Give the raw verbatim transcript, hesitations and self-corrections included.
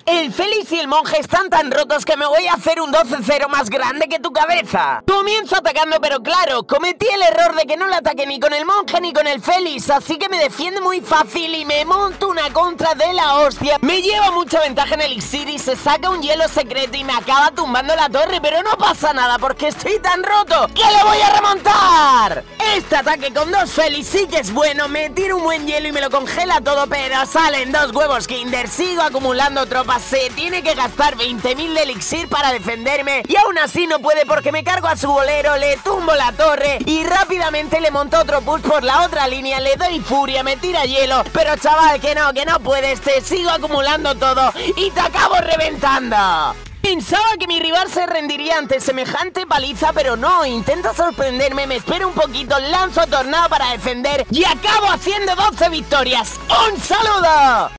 El Félix y el monje están tan rotos que me voy a hacer un doce cero más grande que tu cabeza. Comienzo atacando, pero claro, cometí el error de que no le ataque ni con el monje ni con el Félix, así que me defiende muy fácil y me monto una contra de la hostia. Me lleva mucha ventaja en el elixir y se saca un hielo secreto y me acaba tumbando la torre, pero no pasa nada porque estoy tan roto que le voy a remontar. Este ataque con dos Félix sí que es bueno, me tiro un buen hielo y me lo congela todo, pero salen dos huevos Kinder, sigo acumulando tropas, se tiene que gastar veinte mil de elixir para defenderme y aún así no puede porque me cargo a su bolero, le tumbo la torre y rápidamente le monto otro push por la otra línea, le doy furia, me tira hielo, pero chaval, que no, que no puedes, te sigo acumulando todo y te acabo reventando. Pensaba que mi rival se rendiría ante semejante paliza, pero no, intenta sorprenderme, me espero un poquito, lanzo tornado para defender y acabo haciendo doce victorias. ¡Un saludo!